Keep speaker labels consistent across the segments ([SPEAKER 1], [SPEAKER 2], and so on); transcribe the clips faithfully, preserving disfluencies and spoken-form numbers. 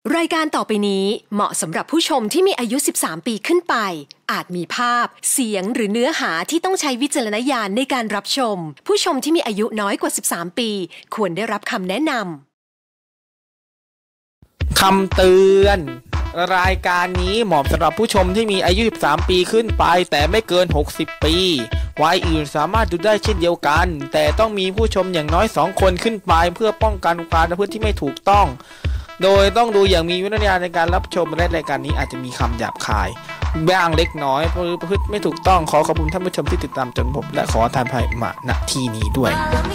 [SPEAKER 1] รายการต่อไปนี้เหมาะสำหรับผู้ชมที่มีอายุสิบสามปีขึ้นไปอาจมีภาพเสียงหรือเนื้อหาที่ต้องใช้วิจารณญาณในการรับชมผู้ชมที่มีอายุน้อยกว่าสิบสามปีควรได้รับคำแนะน
[SPEAKER 2] ำคำเตือนรายการนี้เหมาะสำหรับผู้ชมที่มีอายุสิบสามปีขึ้นไปแต่ไม่เกินหกสิบปีวัยอื่นสามารถดูได้เช่นเดียวกันแต่ต้องมีผู้ชมอย่างน้อยสองคนขึ้นไปเพื่อป้องกันการประพฤติที่ไม่ถูกต้องโดยต้องดูอย่างมีวิจารณญาณในการรับชมและรายการนี้อาจจะมีคำหยาบคายบ้างเล็กน้อยเพราะประพฤติไม่ถูกต้องขอขอบคุณท่านผู้ชมที่ติดตามจนจบและขอทานภัยมาณที่นี้ด้วย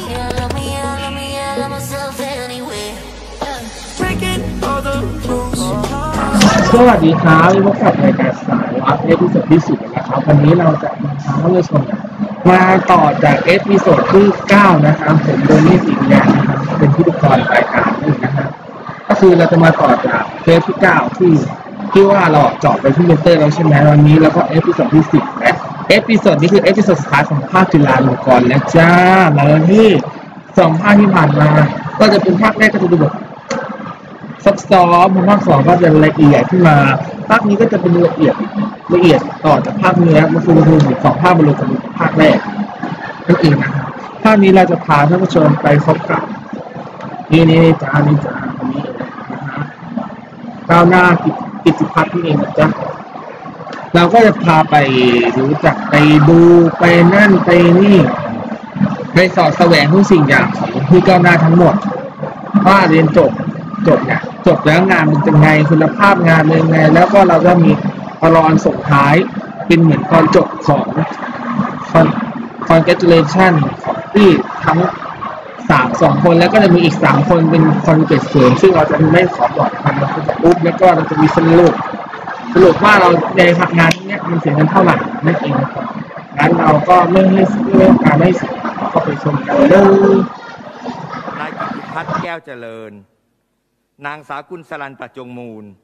[SPEAKER 3] สวัสดีครับพบกับรายการสายลับเอพิโซดที่สิบนะครับวันนี้เราจะนำท่านผู้ชมมาต่อจากเอพิโซดที่เก้านะครับผมโดนี่สีแดงนะครับเป็นพิธีกรรายการนี้นะครับก็คือเราจะมาต่อจากเทปที่เก้าที่ที่ว่าเราเจาะไปที่เมนเตอร์แล้วใช่ไหมวันนี้แล้วก็เอพิโซดที่สิบและเอพิโซดนี้คือเอพิโซดสุดท้ายของภาคจุฬาลงกรณ์แล้วจ้ามาแล้วที่สองภาคที่ผ่านมาก็จะเป็นภาคแรกก็จะดูแบบซับซ้อนภาคสองก็จะละเอียดขึ้นมาภาคนี้ก็จะเป็นละเอียดละเอียดต่อจากภาคนี้มันคือคือสองภาคบรรลุกันภาคแรกนั่นเองนะครับภาคนี้เราจะพาท่านผู้ชมไปพบกับนี่นี่จ้านี่จ้าอันนี้นะฮะก้าวหน้ากิจพัฒน์ที่เองนะจ๊ะเราก็จะพาไปรู้จักไปดูไปนั่นไปนี่ไปสอดแสวงทุกสิ่งอย่างของที่ก้าวหน้าทั้งหมดว่าเรียนจบจบเนี่ยจบแล้วงานมันเป็นไงคุณภาพงานเป็นไงแล้วก็เราก็มีตลอดส่งท้ายเป็นเหมือนตอนจบของcongratulation ของที่ทั้งสามสองคนแล้วก็จะมีอีกสามคนเป็นคนเกรดสูงซึ่งเราจะไม่ขอบอกมันเราจะปุ๊บแล้วก็เราจะมีสรุปสรุปว่าเราในงานนี้มันเสียเงินเท่าไหร่นั่นเองครับงั้นเราก็เรื่องให้เรื่องการให้สิก็ไปชมกันเลย
[SPEAKER 4] นายกิติพัฒน์แก้วเจริญนางสากุลสลันประจงมูล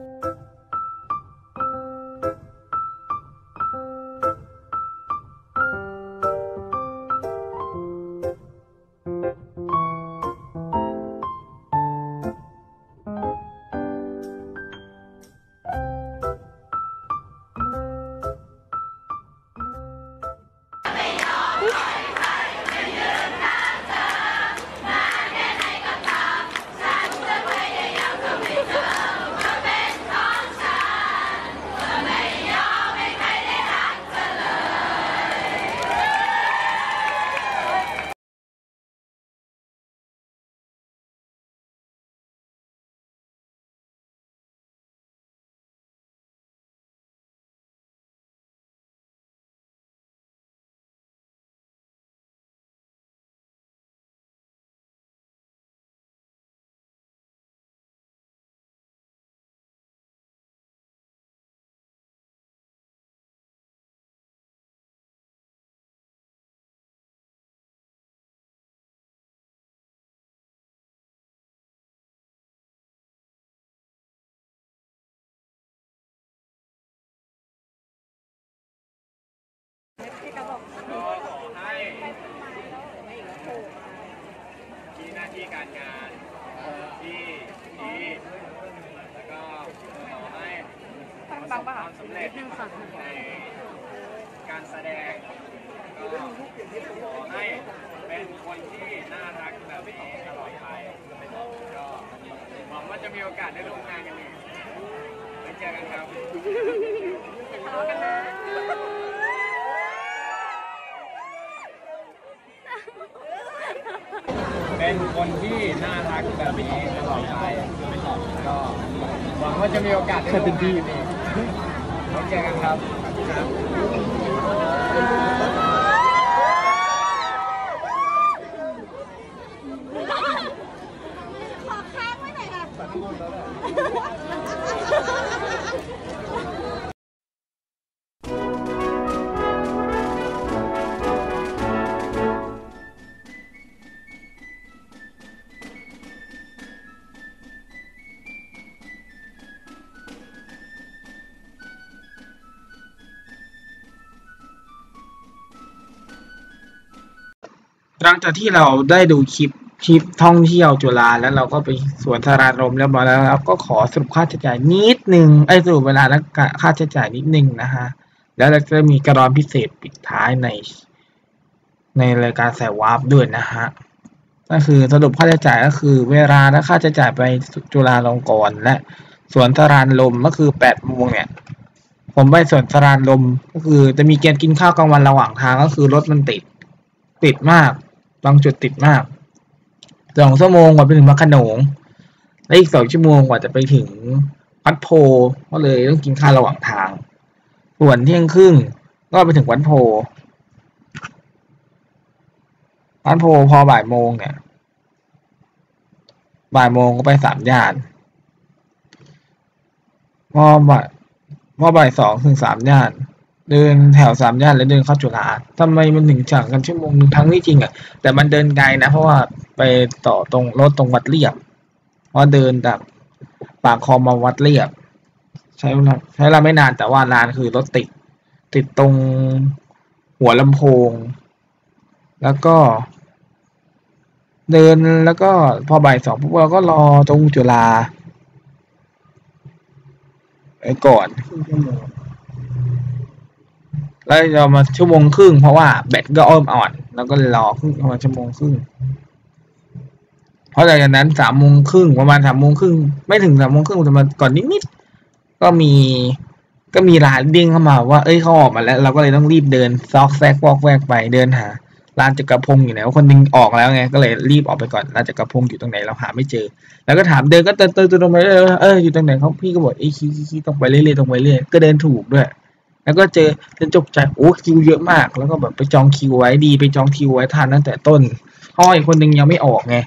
[SPEAKER 5] มีหน้าที่การงานที่ดีแล้วก็ขอให้ประสบความสำเร็จในการแสดงก็ขอให้เป็นคนที่น่ารักแบบนี้ตลอดไปก็หวังว่าจะมีโอกาสได้ร่วมงานกันอีกไว้เจอกันครับเป็นคนที่น่ารักแบบนี้ตลอดไปก็หวังว่าจะมีโอกาสได้ร่วมงานกันอีกไว้เจอกันครับ
[SPEAKER 6] ขอค้างไว้หน่อยค่ะ
[SPEAKER 3] หลังจากที่เราได้ดูคลิปทริปท่องเที่ยวจุฬาแล้วเราก็ไปสวนสารารมแล้วมาแล้วครับก็ขอสรุปค่าใช้จ่ายนิดนึงไอ้สรุปเวลาและค่าใช้จ่ายนิดนึงนะฮะแล้วเราจะมีกระดอนพิเศษปิดท้ายในในรายการสายวาร์ปด้วยนะฮะก็คือสรุปค่าใช้จ่ายก็คือเวลาและค่าใช้จ่ายไปจุฬาลงกรณ์และสวนสารลมก็คือแปดโมงเนี่ยผมไปสวนสารลมก็คือจะมีเกณฑ์กินข้าวกลางวันระหว่างทางก็คือรถมันติดติดมากบางจุดติดมากสองชั่วโมงกว่าไปถึงพระโขนงและอีกสองชั่วโมงกว่าจะไปถึงวัดโพก็เลยต้องกินข้าวระหว่างทางส่วนเที่ยงครึ่งก็ไปถึงวัดโพวัดโพพอบ่ายโมงเนี่ยบ่ายโมงก็ไปสามย่านพอบ่ายพอบ่ายสองถึงสามย่านเดินแถวสามย่านแล้วเดินเข้าจุฬาทำไมมันถึงจากกันชั่วโมงนึงทั้งที่จริงอ่ะแต่มันเดินไกลนะเพราะว่าไปต่อตรงรถตรงวัดเรียบเพราะเดินจากปากคลองมาวัดเรียบใช้เวลาใช้เวลาไม่นานแต่ว่านานคือรถติดติดตรงหัวลำโพงแล้วก็เดินแล้วก็พอบ่ายสองปุ๊บเราก็รอตรงจุฬาไปก่อนครึ่งชั่วโมงแล้วเรามาชั่วโมงครึ่งเพราะว่าแบตก็อ้อมอ่อนแล้วก็รอครึ่งประมาณชั่วโมงครึ่งเพราะจากนั้นสามโมงครึ่งประมาณสามโมงครึ่งไม่ถึงสามโมงครึ่งแต่มาก่อนนิดๆก็มีก็มีร้านเด้งเข้ามาว่าเอ้ยเขาออกมาแล้วเราก็เลยต้องรีบเดินซอกแซกวอกแวกไปเดินหาร้านจักรพงศ์อยู่ไหนคนนึงออกแล้วไงก็เลยรีบออกไปก่อนร้านจักรพงศ์อยู่ตรงไหนเราหาไม่เจอแล้วก็ถามเดินก็เดินเดินตรงไปเรื่อยเอออยู่ตรงไหนเขาพี่ก็บอกไอ้ขี้ขี้ตรงไปเรื่อยๆตรงไปเรื่อยก็เดินถูกด้วยแล้วก็เจอจนจบใจโอ้คิวเยอะมากแล้วก็แบบไปจองคิวไว้ดีไปจองคิวไว้ทันตั้งแต่ต้นเพราะอีกคนนึงยังไม่ออกไง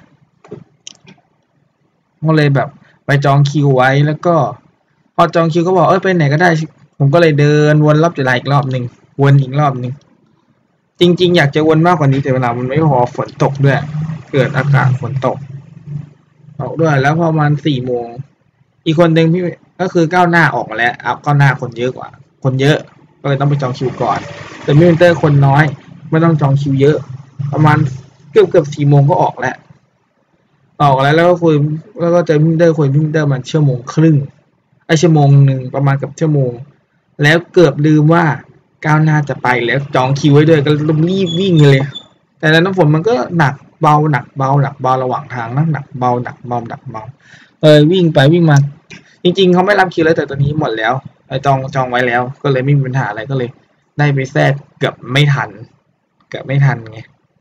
[SPEAKER 3] ก็เลยแบบไปจองคิวไว้แล้วก็พอจองคิวก็บอกเออไปไหนก็ได้ผมก็เลยเดินวนรอบจุฬาอีกรอบหนึ่งวนอีกรอบหนึ่งจริงๆอยากจะวนมากกว่านี้แต่เวลามันไม่พอฝนตกด้วยเกิดอากาศฝนตกตกด้วยแล้วประมาณสี่โมงอีกคนหนึ่งพี่ก็คือก้าวหน้าออกมาแล้วอัพก้าวหน้าคนเยอะกว่าคนเยอะก็เลยต้องไปจองคิวก่อนแต่มิเวนเตอร์คนน้อยไม่ต้องจองคิวเยอะประมาณเกือบเกือบสี่โมงก็ออกแล้วออกแล้วแล้วก็คุยแล้วก็เจอมิเวนเตอร์คุยมิเวนเตอร์มันชั่วโมงครึ่งไอชั่วโมงหนึ่งประมาณกับชั่วโมงแล้วเกือบลืมว่าก้าวหน้าจะไปแล้วจองคิวไว้ด้วยก็รีบวิ่งเลยแต่แล้วน้ำฝนมันก็หนักเบาหนักเบาหนักเบาระหว่างทางนะหนักเบาหนักเบาหนักเบาเออวิ่งไปวิ่งมาจริงๆเขาไม่รับคิวแล้วแต่ตอนนี้หมดแล้วไอจองจองไว้แล้วก็เลยไม่มีปัญหาอะไรก็เลยได้ไปแทรกเกือบไม่ทันเกือบไม่ทันไง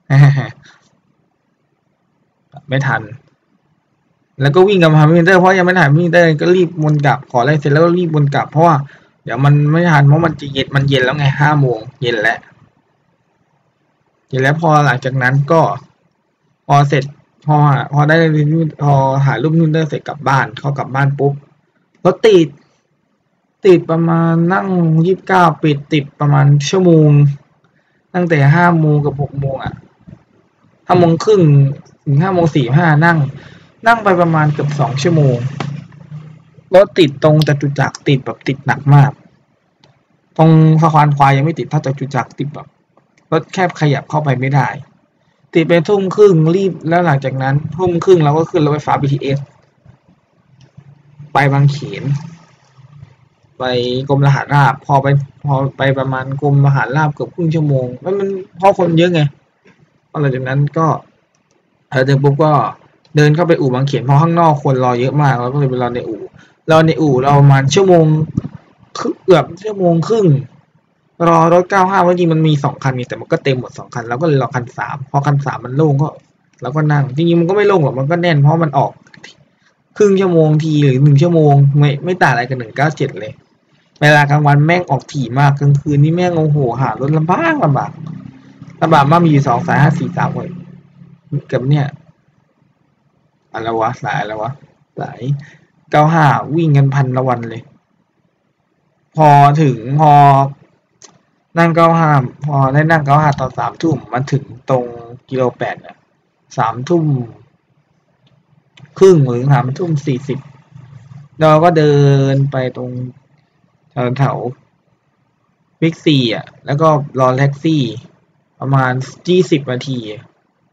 [SPEAKER 3] ไม่ทันแล้วก็วิ่งกลับมามิเตอร์เพราะยังไม่ถ่ายมิเตอร์ก็รีบวนกลับขออะไรเสร็จแล้วก็รีบวนกลับเพราะว่าเดี๋ยวมันไม่ทันเพราะมันจะเย็นมันเย็นแล้วไงห้าโมงเย็นแล้วเย็นแล้วพอหลังจากนั้นก็พอเสร็จพอพอได้พอหารูปมิเตอร์เสร็จกลับบ้านเข้ากลับบ้านปุ๊บรถติดติดประมาณนั่งยี่สิบเก้าปิดติดประมาณชั่วโมงตั้งแต่ห้าโมงกับหกโมงอ่ะห้าโมงครึ่งถึงห้าโมงสี่ห้านั่งนั่งไปประมาณเกือบสองชั่วโมงรถติดตรงจตุจักรติดแบบติดหนักมากตรงสะพานควายยังไม่ติดเท่าจตุจักรติดแบบรถแคบขยับเข้าไปไม่ได้ติดไปทุ่มครึ่งรีบแล้วหลังจากนั้นทุ่มครึ่งเราก็ขึ้นรถไฟฟ้า บี ที เอส ไปบางเขนไปกรมทหารราบพอไปพอไปประมาณกรมทหารราบเกือบครึ่งชั่วโมงมันมันเพราะคนเยอะไงหลังจากนั้นก็พอถึงปุ๊บก็เดินเข้าไปอู่บางเขนเพราะข้างนอกคนรอเยอะมากแล้วก็เลยไปรอในอู่รอในอู่เราประมาณชั่วโมงเกือบชั่วโมงครึ่งรอรถเก้าห้าเมื่อกี้มันมีสองคันนี่แต่มันก็เต็มหมดสองคันเราก็เลยรอคันสามพอคันสามมันโล่งก็เราก็นั่งจริงๆมันก็ไม่โล่งหรอกมันก็แน่นเพราะมันออกครึ่งชั่วโมงทีหรือหนึ่งชั่วโมงไม่ไม่ต่างอะไรกับหนึ่งเก้าเจ็ดเลยเวลากลางวันแม่งออกถี่มากกลางคืนนี่แม่งโอ้โหหารถลำบากลำบากลำบากมากมีอยู่สองสายห้าสี่สามเลยกับเนี่ยอะไรวะสายอะไรวะสายเก้าห้าวิ่งกันพันละวันเลยพอถึงพอนั่งเก้าห้าพอได้นั่งเก้าห้าตอนสามทุ่มมันถึงตรงกิโลแปดเนี่ยสามทุ่มครึ่งหรือสามทุ่มสี่สิบเราก็เดินไปตรงแถวแถวบิ๊กซีอ่ะแล้วก็รอแท็กซี่ประมาณยี่สิบนาที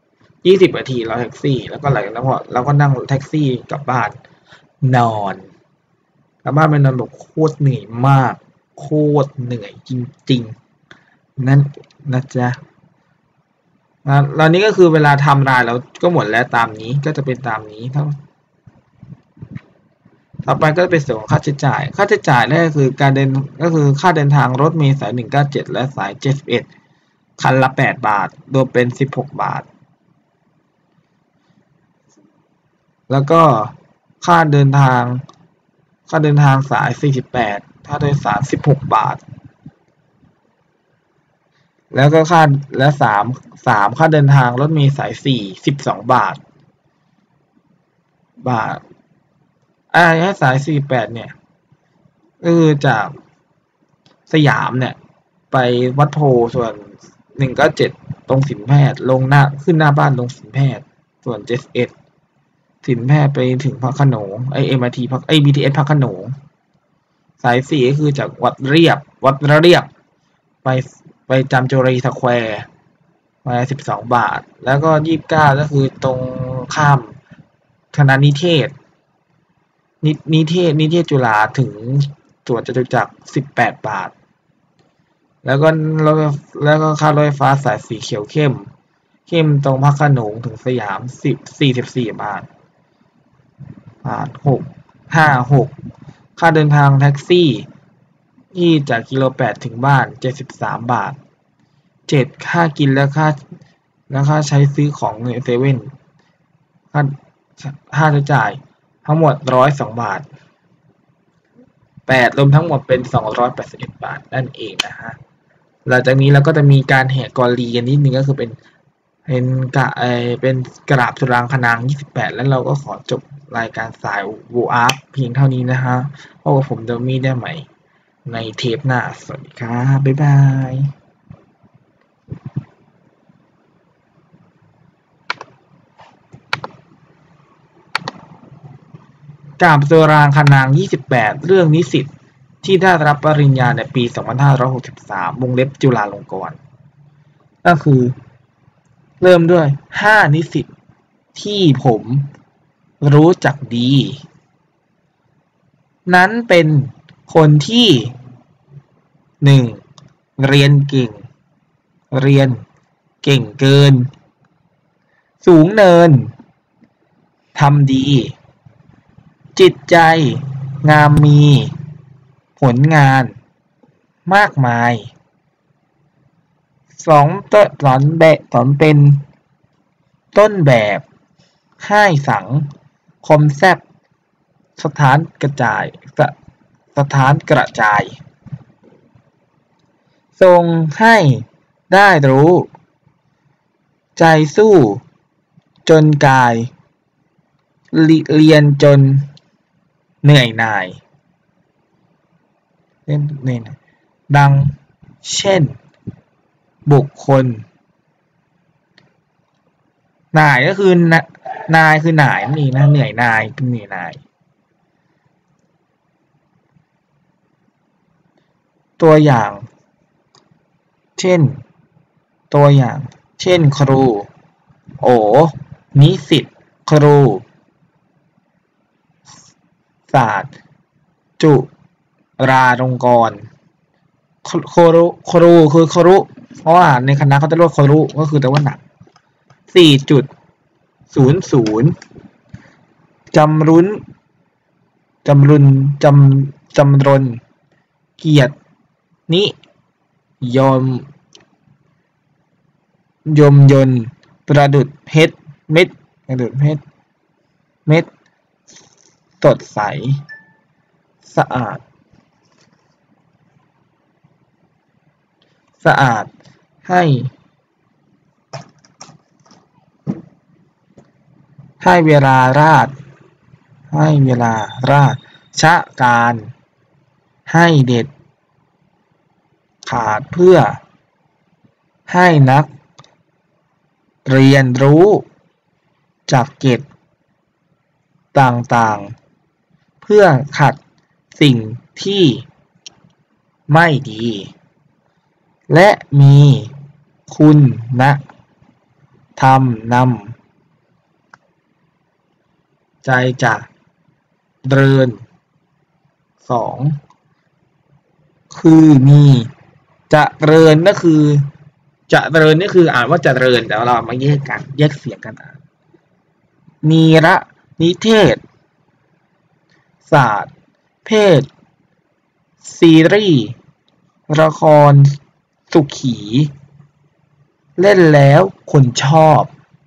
[SPEAKER 3] ยี่สิบนาทีรอแท็กซี่แล้วก็หลังจากนั้นพอเราก็นั่งแท็กซี่กลับบ้านนอนกลับบ้านไปนอนแบบโคตรเหนื่อยมากโคตรเหนื่อยจริงๆนั่นนะจ๊ะแล้วนี้ก็คือเวลาทำรายเราก็หมดแล้วตามนี้ก็จะเป็นตามนี้ทั้งต่อไปก็เป็นส่วนของค่าใช้จ่ายค่าใช้จ่ายนั่นก็คือการเดินก็คือค่าเดินทางรถเมล์สายหนึ่งเก้าเจ็ดและสายเจ็ดสิบเอ็ดคันละแปดบาทรวมเป็นสิบหกบาทแล้วก็ค่าเดินทางค่าเดินทางสายสี่สิบแปดค่าโดยสารสิบหกบาทแล้วก็ค่าและสามสามค่าเดินทางรถเมล์สายสี่สิบสองบาทบาทอ่าให้สายสี่สิบแปดเนี่ยก็คือจากสยามเนี่ยไปวัดโพส่วนหนึ่งเก้าเจ็ดตรงสินแพทย์ลงหน้าขึ้นหน้าบ้านตรงสินแพทย์ส่วนเจ็ดสิบเอ็ดสินแพทย์ไปถึงพระโขนงไอเอ็มอาร์ทีพักไอบีทีเอสพระโขนงสายสี่ก็คือจากวัดเรียบวัดระเรียบไปไปจามจุรีสแควร์มาสิบสองบาทแล้วก็ยี่สิบเก้าก็คือตรงข้ามคณะนิเทศนินิเทศนิเทศจุฬาถึงสวนจตุจักรสิบแปดบาทแล้วก็รถแล้วก็ค่ารถไฟฟ้าสายสีเขียวเข้มเข้มตรงพระโขนงถึงสยามสิบสี่สิบสี่บาทบาทหกห้าหกค่าเดินทางแท็กซี่ที่จากกิโลแปดถึงบ้านเจ็ดสิบสามบาทเจ็ดค่ากินและค่าและค่าใช้ซื้อของในเซเว่นค่าค่าใช้จ่ายทั้งหมดร้อยสองบาทแปดรวมทั้งหมดเป็นสองร้อยแปดสิบเอ็ดบาทนั่นเองนะฮะหลังจากนี้เราก็จะมีการแห่กอลีกันนิดนึงก็คือเป็นเป็นกะเออเป็นกราบสุรางคนางยี่สิบแปดแล้วเราก็ขอจบรายการสายวูอาร์เพียงเท่านี้นะฮะเพราะว่าผมจะมีได้ใหม่ในเทปหน้าสวัสดีครับบ๊ายบายกราบสุรางคนางยี่สิบแปดเรื่องนิสิตที่ได้รับปริญญาในปีสองพันห้าร้อยหกสิบสามวงเล็บจุฬาลงกรณ์ก็คือเริ่มด้วยห้านิสิตที่ผมรู้จักดีนั้นเป็นคนที่หนึ่งเรียนเก่งเรียนเก่งเกินสูงเนินทำดีจิตใจงามมีผลงานมากมายสองต้นสอนแบบสอนเป็นต้นแบบให้สังคมแซบสถานกระจายสสถานกระจายทรงให้ได้รู้ใจสู้จนกายเรียนจนเหนื่อยหน่ายเล่นเนี่ยดังเช่นบุคคลหน่ายก็คือนายคือหน่ายนี่นะเหนื่อยนายเป็นเหนื่อยนายตัวอย่างเช่นตัวอย่างเช่นครูโอนิสิตครูศาสตร์จุฬาลงกรณ์ครูครูคือครูเพราะว่าในคณะเขาจะเรียกครูก็คือแต่ว่าหนักสี่จุดศูนย์ศูนย์จำรุนจำรุนจำจำรนเกียรตินิยมยมยนประดุจเพชรเม็ดประดุจเพชรเม็ดสดใสสะอาดสะอาดให้ให้เวลาราชให้เวลาราชการให้เด็ดขาดเพื่อให้นักเรียนรู้จากเกตต่างๆเพื่อขัดสิ่งที่ไม่ดีและมีคุณธรรมนใจจะเริญสองคือมีจะเริญก็คือจะเริญนี่คืออ่านว่าจะเริญแต่เรามาแยกกันแยกเสียงกันอ่านนีระนิเทศศาสตร์เพศซีรีส์ละครสุขีเล่นแล้วคนชอบ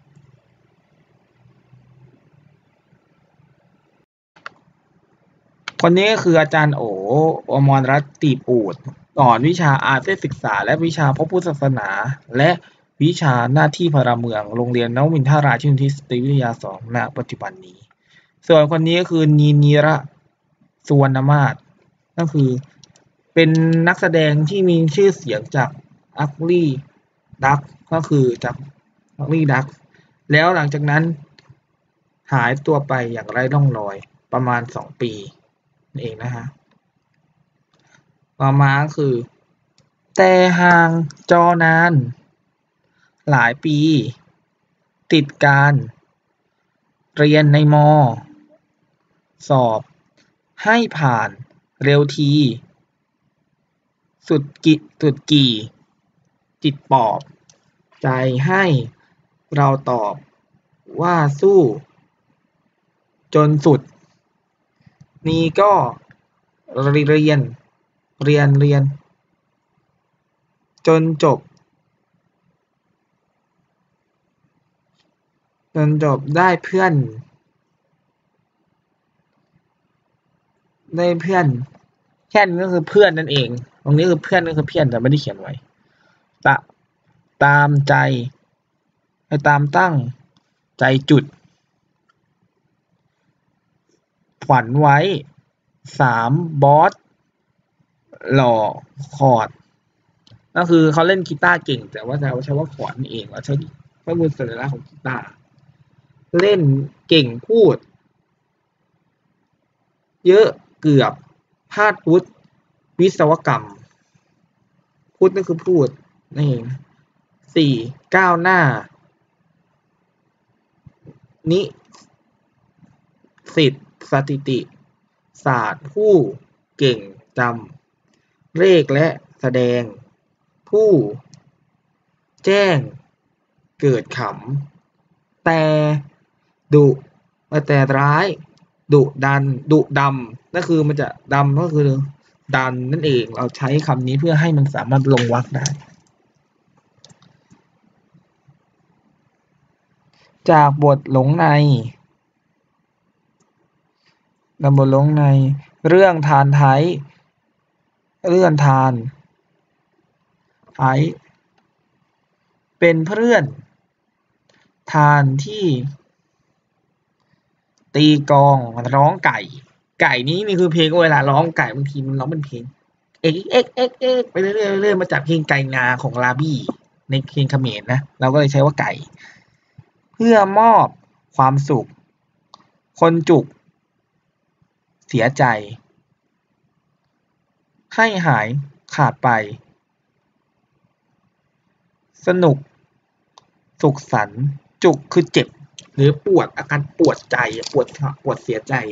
[SPEAKER 3] คนนี้ก็คืออาจารย์โออมรรัตน์ตีปูดสอนวิชาอาเซียนศึกษาและวิชาพระพุทธศาสนาและวิชาหน้าที่พลเมืองโรงเรียนนวมินทราชินีสตรีวิทยาสองณปัจจุบันนี้ส่วนคนนี้ก็คือนีนีระสุวรรณมาศก็คือเป็นนักแสดงที่มีชื่อเสียงจากอักลี่ดักก็คือจากอักลี่ดักแล้วหลังจากนั้นหายตัวไปอย่างไร้ร่องรอยประมาณสองปีนั่นเองนะฮะต่อมาคือแต่ห่างจอนานหลายปีติดการเรียนในม.สอบให้ผ่านเร็วทีสุดกิสุดกี่จิตปอบใจให้เราตอบว่าสู้จนสุดนี่ก็เรียนเรียนเรียนจนจบจนจบได้เพื่อนได้เพื่อนแค่นก็คือเพื่อนนั่นเองตรงนี้คือเพื่อนก็คือเพื่อนแต่ไม่ได้เขียนไว้ตะตามใจให้ตามตั้งใจจุดฝันไว้สามบอสหล่อคอร์ดก็คือเขาเล่นกีตาร์เก่งแต่ว่าเราใช้ว่าคอร์ดนี่เองเราใช้ข้อมูลสัญลักษณ์ของกีตาร์เล่นเก่งพูดเยอะเกือบพลาดพุทธวิศวกรรมพุทธนั่นคือพูดนี่เองสี่ก้าวหน้านิสิตสถิติศาสตร์ผู้เก่งจำเลขและแสดงผู้แจ้งเกิดขำแต่ดุแต่ร้ายดุดันดุดำนั่นคือมันจะดำก็คือดันนั่นเองเราใช้คำนี้เพื่อให้มันสามารถลงวรรคได้จากบทหลงในนำบทหลงในเรื่องทานไทยเรื่องทานไทยเป็นเพื่อนทานที่ตีกลองร้องไก่ไก่นี้นี่คือเพลงเวลาร้องไก่บางทีมันร้องเป็นเพลงเอ็กเอ็กเอ็กเอ็กไปเรื่อยๆเรื่อยๆมาจากเพลงไก่งาของลาบี้ในเพลงเขมรนะเราก็เลยใช้ว่าไก่เพื่อมอบความสุขคนจุกเสียใจให้หายขาดไปสนุกสุขสันต์จุกคือเจ็บหรือปวดอาการปวดใจปวดปวดเสียใจ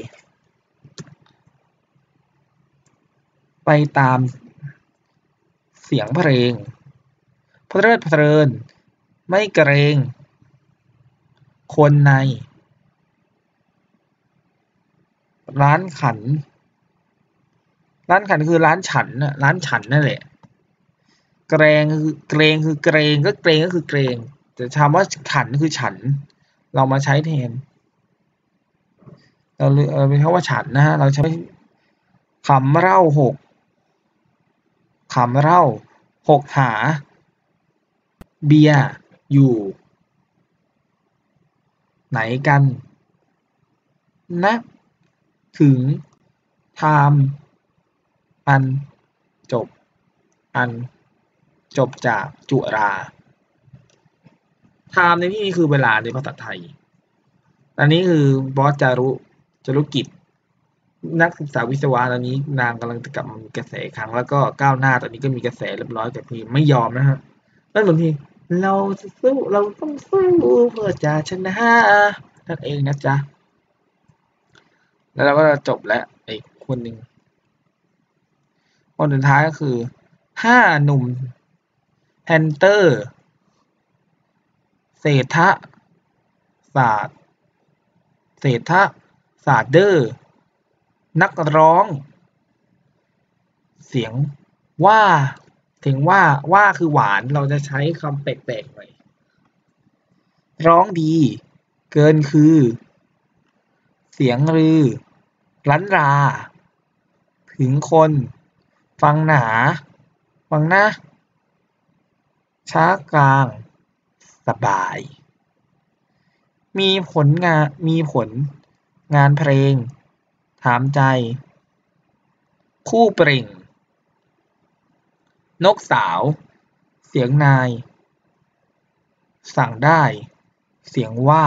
[SPEAKER 3] ไปตามเสียงเพลงเพลิดเพลินไม่เกรงคนในร้านขันร้านขันคือร้านฉันน่ะร้านฉันนั่นแหละเกรงคือเกรงคือเกรงก็เกรงก็คือเกรงแต่คำว่าขันคือฉันเรามาใช้แทนเราเออเป็นคำว่าฉันนะฮะเราใช้คำเล่าหกคำเล่าหกหาเบียร์อยู่ไหนกันนะถึงไทม์อันจบอันจบจากจุราไทม์ในที่นี้คือเวลาในภาษาไทยอันนี้คือบอสจารุจารุกิจนักศึกษาวิศวะตอนนี้นางกำลังจะกลับมามีกระแสครั้งแล้วก็ก้าวหน้าตอนนี้ก็มีกระแสเรียบร้อยแต่พี่ไม่ยอมนะฮะนั่นเหมือนพี่เราจะสู้เราต้องสู้เพื่อจะชนะนั่นเองนะจ๊ะแล้วเราก็จะจบแล้วอีกคนหนึ่งคนสุดท้ายก็คือห้าหนุ่มแพนเตอร์เศรษฐศาสตร์เศรษฐศาสตร์เดอร์นักร้องเสียงว่าเสียงว่าว่าคือหวานเราจะใช้คำแปลกๆหน่อยร้องดีเกินคือเสียงลือลั้นราถึงคนฟังหนาฟังนะช้ากลางสบายมีผลงานมีผลงานเพลงถามใจคู่เปล่งนกสาวเสียงนายสั่งได้เสียงว่า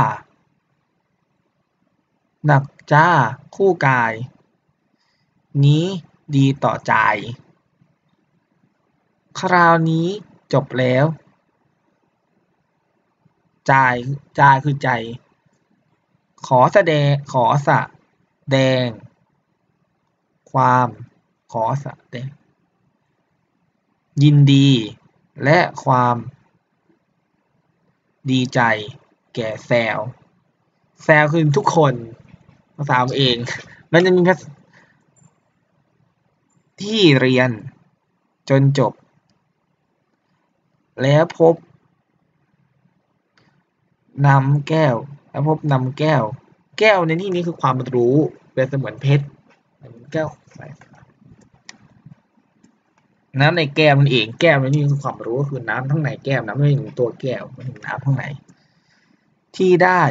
[SPEAKER 3] หนักจ้าคู่กายนี้ดีต่อใจคราวนี้จบแล้วจ่ายจ่ายคือใจขอแสดงขอแสดงความขอแสดงยินดีและความดีใจแก่แซวแซวคือทุกคนภาษาเองมันจะมีภาษาที่เรียนจนจบแล้วพบนำแก้วแล้วพบนำแก้วแก้วในที่นี้คือความรู้เป็นเสมือนเพชรแก้วใส่น้ำในแก้วมันเองแก้วในที่นี้คือความรู้ก็คือน้ำข้างในแก้วน้ำไม่ถึงตัวแก้วไม่ถึงน้ำข้างในที่ได้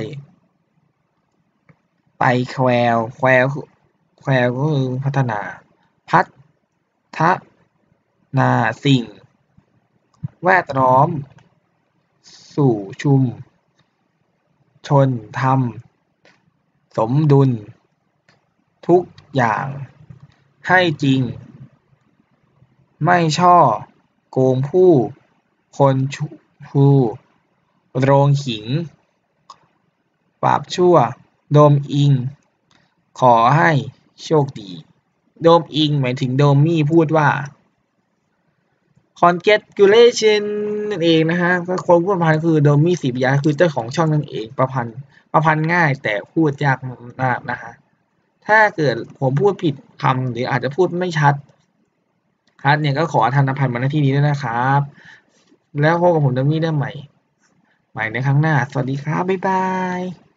[SPEAKER 3] ไปแคววแคววแคววก็คือพัฒนาพัฒนาสิ่งแวดล้อมสู่ชุมชนทำสมดุลทุกอย่างให้จริงไม่ช่อโกงผู้คนชูโรงขิงปราบชั่วโดมอิงขอให้โชคดีโดมอิงหมายถึงโดมมี่พูดว่า congratulation นั่นเองนะฮะก็คนพูดประพันธ์คือโดมมี่ศรีปิยะคือเจ้าของช่องนั่นเองประพันธ์ประพันธ์ง่ายแต่พูดยากมากนะฮะถ้าเกิดผมพูดผิดคำหรืออาจจะพูดไม่ชัดครับเนี่ยก็ขออภัยมาณที่นี้ด้วยนะครับแล้วพบกับผมโดมมี่ได้ใหม่ใหม่ในครั้งหน้าสวัสดีครับบ๊ายบาย